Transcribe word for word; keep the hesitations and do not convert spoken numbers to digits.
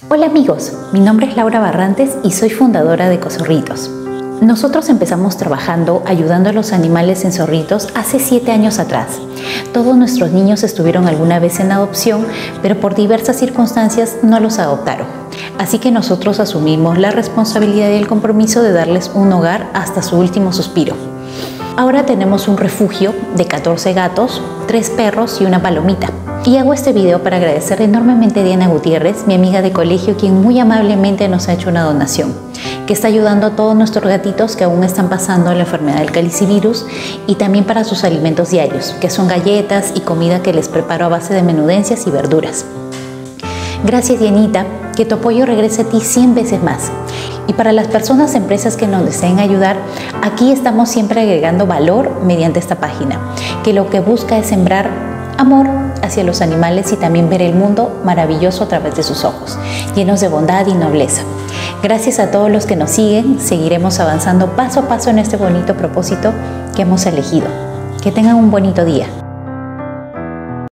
Hola amigos, mi nombre es Laura Barrantes y soy fundadora de Ecozorritos. Nosotros empezamos trabajando ayudando a los animales en zorritos hace siete años atrás. Todos nuestros niños estuvieron alguna vez en adopción, pero por diversas circunstancias no los adoptaron. Así que nosotros asumimos la responsabilidad y el compromiso de darles un hogar hasta su último suspiro. Ahora tenemos un refugio de catorce gatos, tres perros y una palomita. Y hago este video para agradecer enormemente a Diana Gutiérrez, mi amiga de colegio, quien muy amablemente nos ha hecho una donación, que está ayudando a todos nuestros gatitos que aún están pasando la enfermedad del calicivirus, y también para sus alimentos diarios, que son galletas y comida que les preparo a base de menudencias y verduras. Gracias, Dianita, que tu apoyo regrese a ti cien veces más. Y para las personas, empresas que nos deseen ayudar, aquí estamos siempre agregando valor mediante esta página, que lo que busca es sembrar amor hacia los animales y también ver el mundo maravilloso a través de sus ojos, llenos de bondad y nobleza. Gracias a todos los que nos siguen, seguiremos avanzando paso a paso en este bonito propósito que hemos elegido. Que tengan un bonito día.